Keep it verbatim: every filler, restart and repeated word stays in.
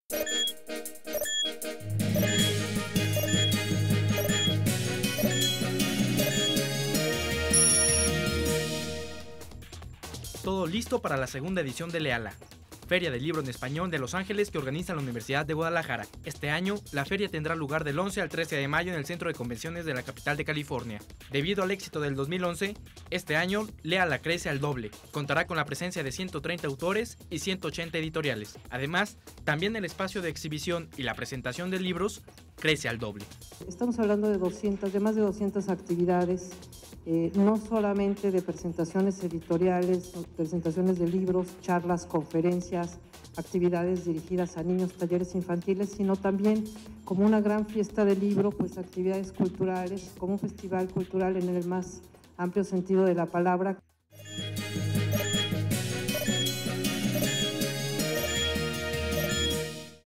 Todo listo para la segunda edición de Leala, Feria del Libro en Español de Los Ángeles que organiza la Universidad de Guadalajara. Este año, la feria tendrá lugar del once al trece de mayo en el Centro de Convenciones de la capital de California. Debido al éxito del dos mil once, este año Leala crece al doble. Contará con la presencia de ciento treinta autores y ciento ochenta editoriales. Además, también el espacio de exhibición y la presentación de libros crece al doble. Estamos hablando de doscientas, de más de doscientas actividades, eh, no solamente de presentaciones editoriales, presentaciones de libros, charlas, conferencias, actividades dirigidas a niños, talleres infantiles, sino también como una gran fiesta del libro, pues actividades culturales, como un festival cultural en el más amplio sentido de la palabra.